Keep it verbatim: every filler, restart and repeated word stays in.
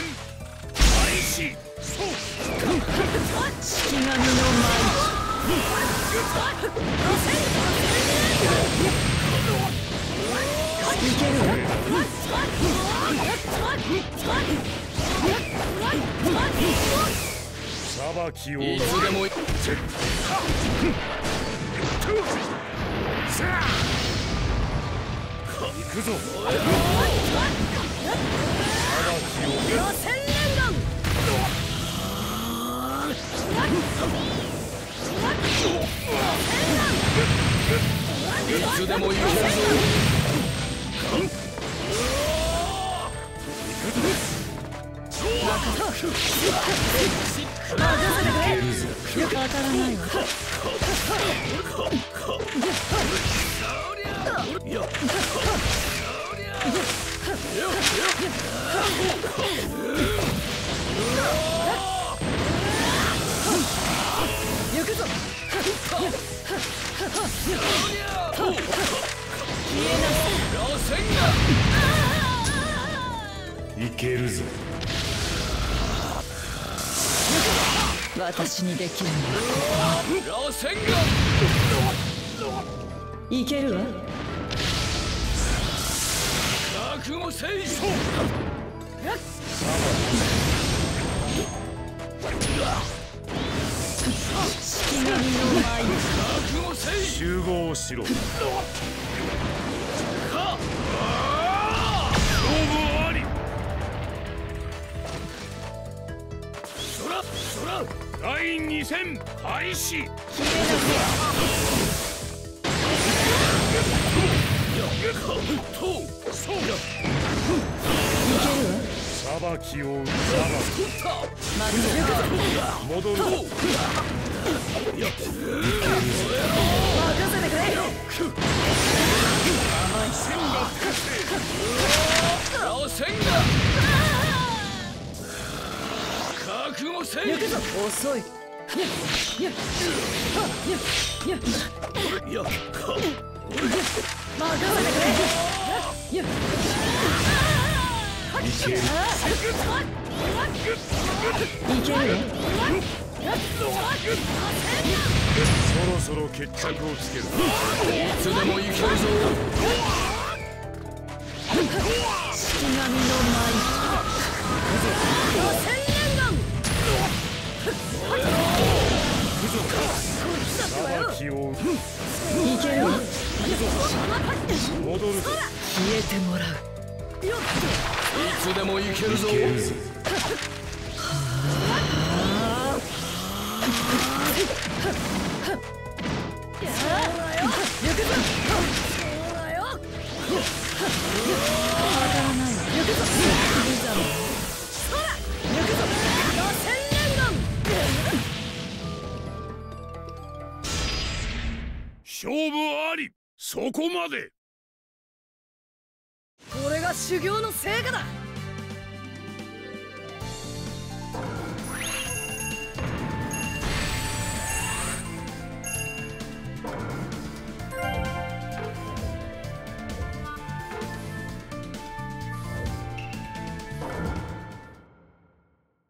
開始。 式神の舞。いけるわ。 裁きをいつでもさあ行くぞ。裁きをいつでも行けるぞ。 当たらないわ。行くぞ。 いけるぞ。 私にできるのは螺旋いけるわ。 が覚悟せい。 式神の舞。 覚悟せい。 集合しろ。勝負あり。そらそら第二戦開始。裁きを打た戻る。 任せてくれ。 螺旋が覚悟せい。 行くぞ。遅い。 いや任せてくれ。 いける。 いけるわ。 そろそろ決着をつける。 いつでも行けるぞ。 式神の舞。 裁きをいけるわ。 戻るぞ。 消えてもらう。 いつでも行けるぞ。 いけるぞ。勝負あり。そこまで。 これが修行の成果だ。